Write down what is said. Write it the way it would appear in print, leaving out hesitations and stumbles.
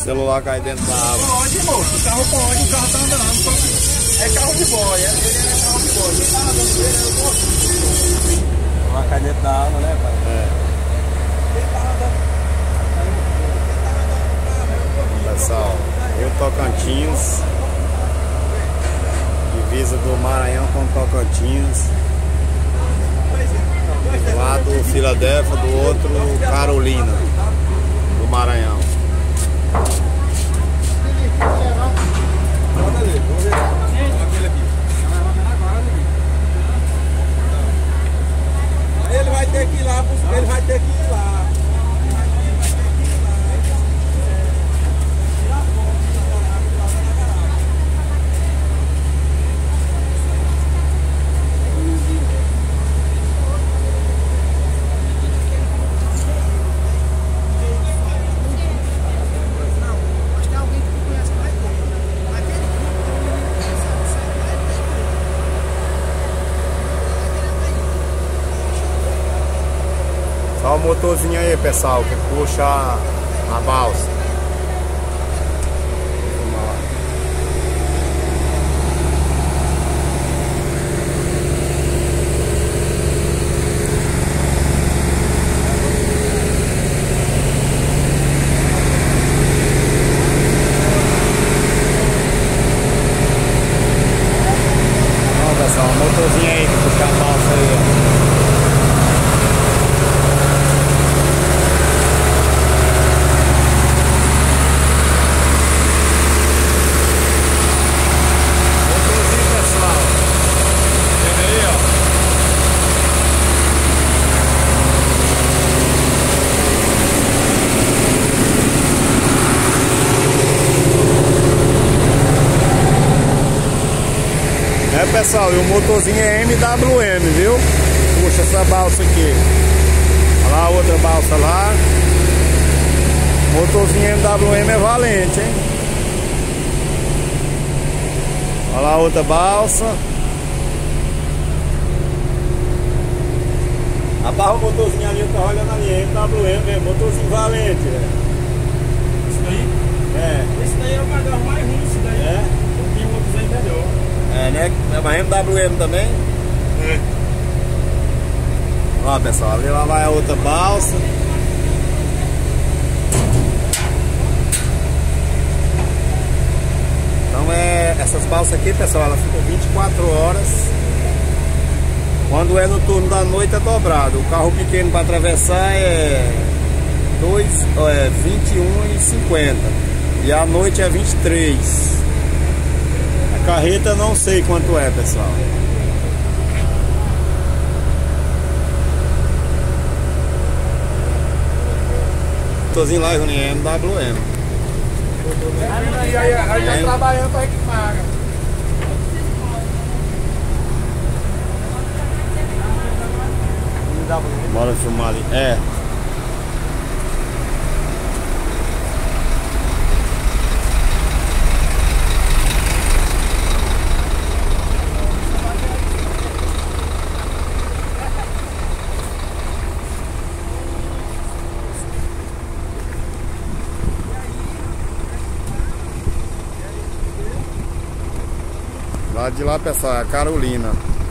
celular cai dentro da água. Pode, moço, o carro pode, o carro tá andando, só que é carro de boia, ele é carro de boia. Ele tá andando dele, eu gosto. Vai cair dentro da água, né, pai? É. Ele tá andando. Pessoal, Rio Tocantins, divisa do Maranhão com Tocantins. Do lado Filadélfia, do outro Carolina, do Maranhão. Aí ele vai ter que ir lá, ele vai ter que ir lá. Só o motorzinho aí, pessoal, que puxa a balsa. Ó, pessoal, o motorzinho aí que puxa a balsa aí, ó. É, pessoal, e o motorzinho é MWM, viu? Puxa essa balsa aqui. Olha lá a outra balsa lá. Motorzinho MWM é valente, hein? Olha lá a outra balsa. Abarra o motorzinho ali, tá olhando ali, MWM mesmo, motorzinho valente, velho. Isso daí? É. Esse daí é o carro mais ruim, isso daí. É? Tem outros aí melhor. É, né? É uma MWM também? É. Ó, pessoal, ali lá vai a outra balsa. Então essas balsas aqui, pessoal, elas ficam 24 horas. Quando é no turno da noite é dobrado. O carro pequeno para atravessar é 21,50 e à noite é 23. A carreta não sei quanto é, pessoal. Motorzinho lá, Juninho, MWM. Aí tá trabalhando pra que paga. Bora filmar ali. É. Lá de lá, pessoal, é a Carolina.